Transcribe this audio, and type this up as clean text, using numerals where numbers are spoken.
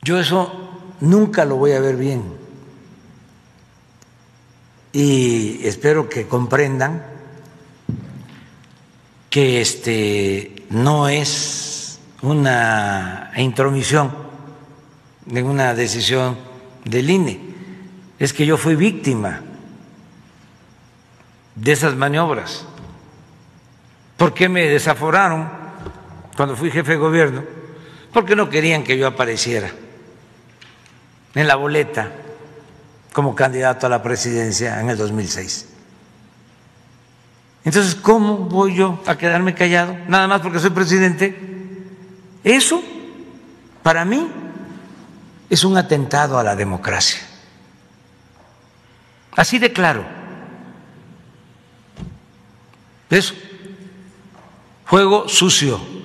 Yo eso nunca lo voy a ver bien y espero que comprendan que no es una intromisión en una decisión del INE, es que yo fui víctima de esas maniobras. ¿Por qué me desaforaron cuando fui jefe de gobierno? Porque no querían que yo apareciera en la boleta como candidato a la presidencia en el 2006. Entonces, ¿cómo voy yo a quedarme callado nada más porque soy presidente? Eso, para mí, es un atentado a la democracia. Así de claro. Eso, juego sucio.